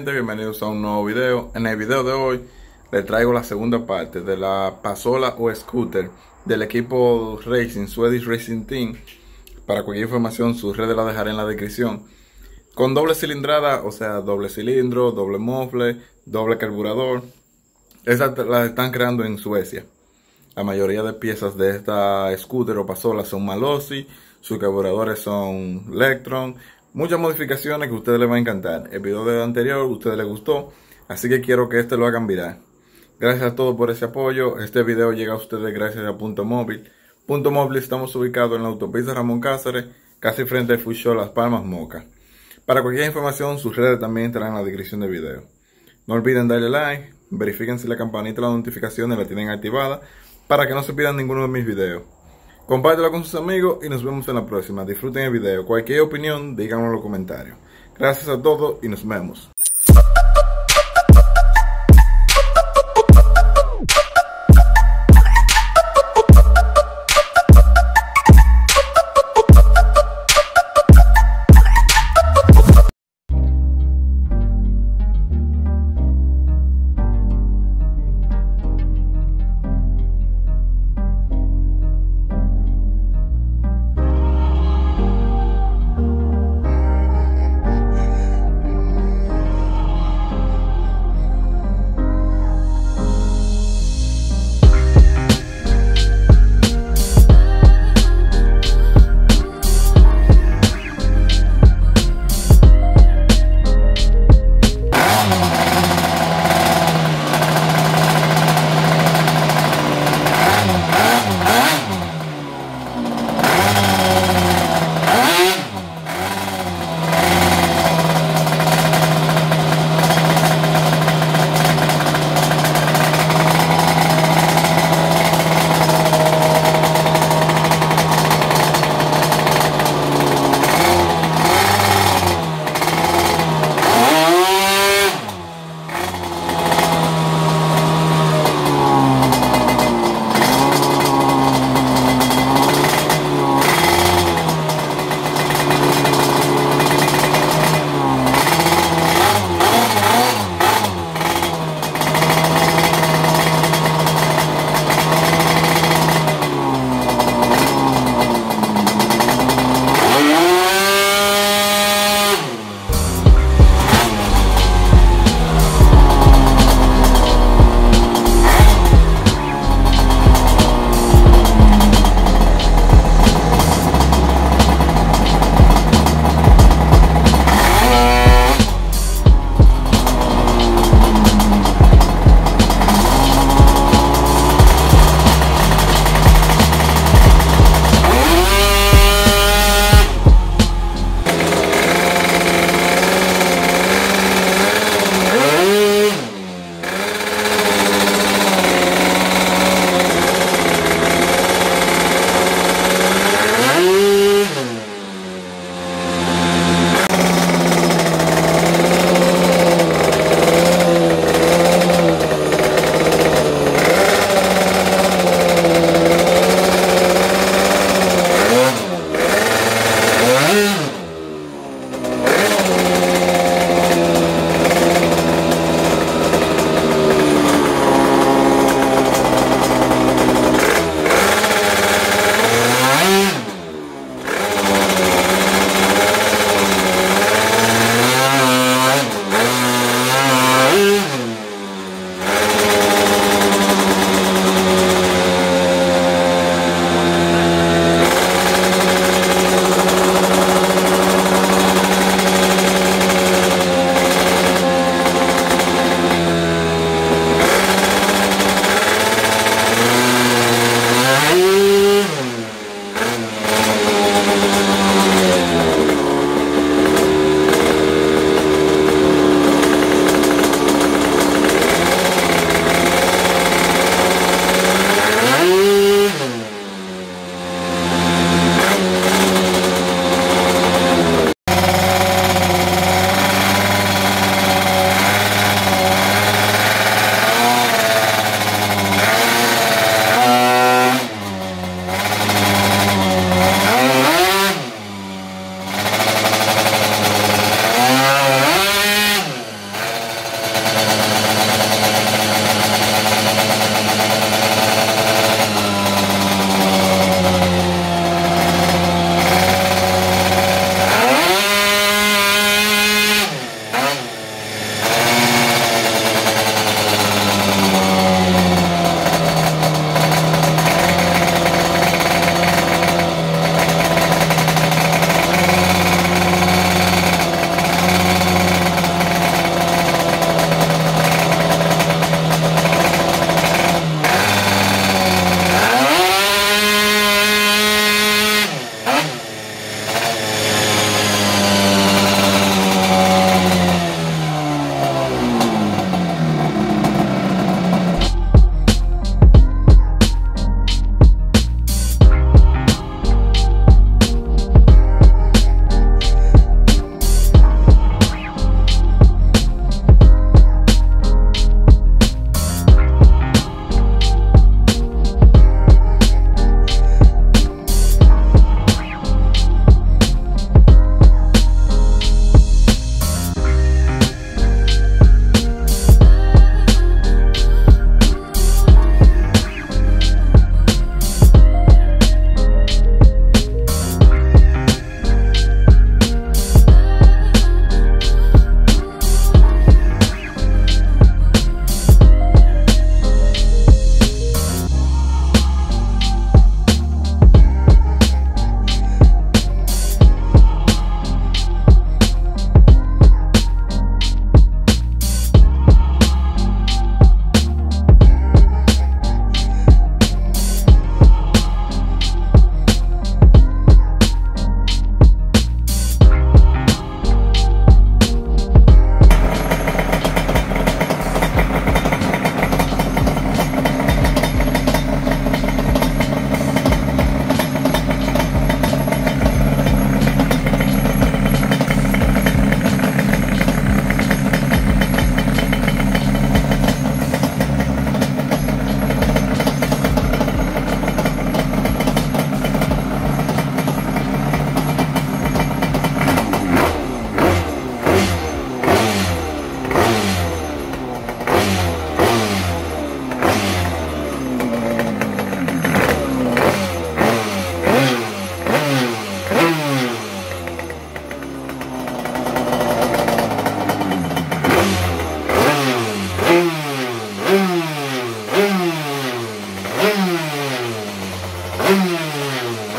gente? Bienvenidos a un nuevo video. En el video de hoy les traigo la segunda parte de la pasola o scooter del equipo Racing, Swedish Racing Team. Para cualquier información, sus redes las dejaré en la descripción. Con doble cilindrada, o sea, doble cilindro, doble mofle, doble carburador. Estas las están creando en Suecia. La mayoría de piezas de esta scooter o pasola son Malossi, sus carburadores son Lectron. Muchas modificaciones que a ustedes les va a encantar. El video de anterior a ustedes les gustó, así que quiero que este lo hagan viral. Gracias a todos por ese apoyo. Este video llega a ustedes gracias a Punto Móvil. Punto Móvil, estamos ubicados en la autopista Ramón Cáceres, casi frente al Food Show Las Palmas, Moca. Para cualquier información, sus redes también estarán en la descripción del video. No olviden darle like, verifiquen si la campanita de las notificaciones la tienen activada para que no se pierdan ninguno de mis videos. Compártelo con sus amigos y nos vemos en la próxima. Disfruten el video. Cualquier opinión, díganlo en los comentarios. Gracias a todos y nos vemos.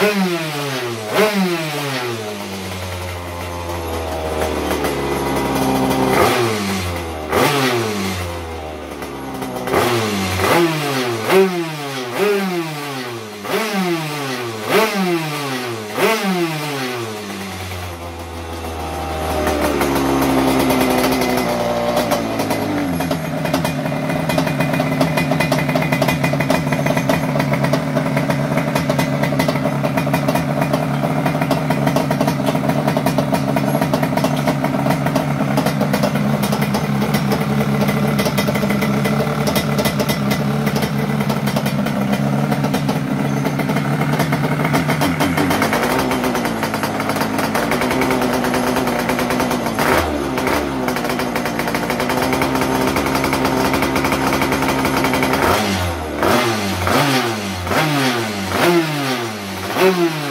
Mm-hmm.